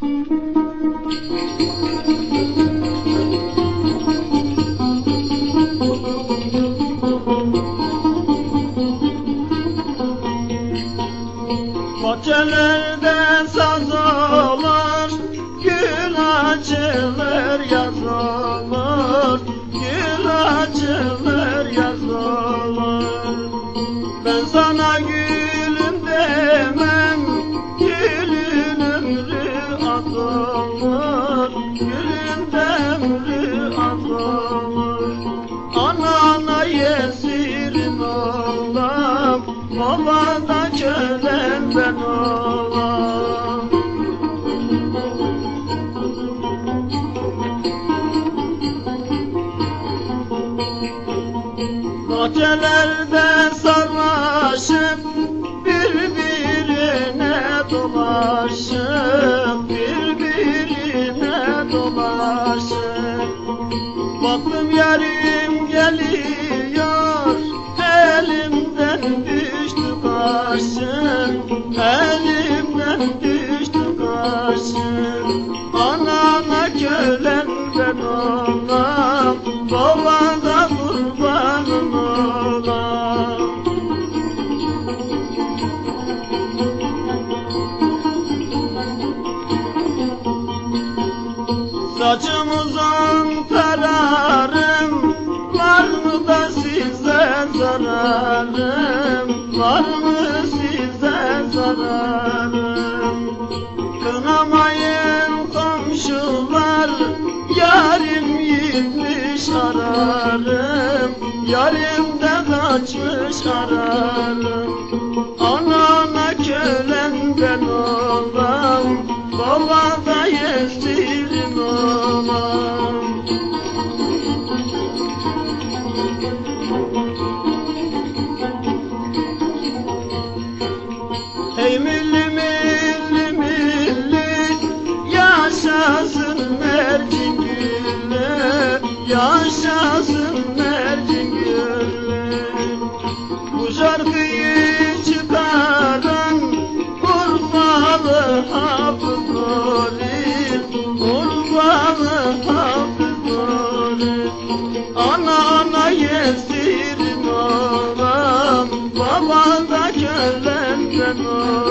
Bahçelerde saz olur, gül açılır, yaz olur, gül açılır, yaz olur. Ben sana gülüm demem, gülün ömrü az olur, gülün de ömrü az olur. Anana yesirin olam, babada kölen ben olam. Bahçelerde sarmaşıp birbirine dolaşıp, birbirine dolaşıp. Baktım yarim geliyor, elimden düştü kaşım, elimden düştü kaşım. Anana kölen ben olam, babana kurbanım olam. Saçım uzun tararım, var mı da size zararım, var mı size zararım? Kınamayın komşular, yarim gitmiş ararım, yarim de kaçmış ararım. Anana kölen ben olam, babada yetirim olam. Hey milli milli milli, yaşasın mercin güllü, yaşasın mercin güllü. Bu şarkıyı çıkaran Urfalı Hafız Nuri, Urfalı Hafız Nuri. Ana yesirin olam, babada kölen ben olam.